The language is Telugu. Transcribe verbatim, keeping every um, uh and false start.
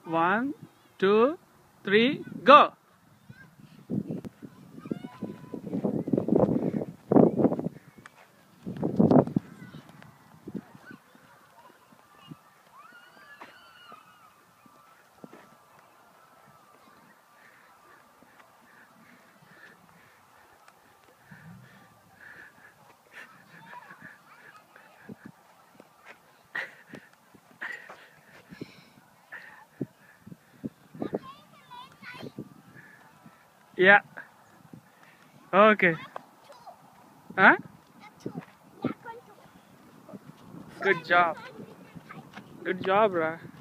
One, two, three, go! Yeah. Okay. Huh? Good job. Good job, Ra.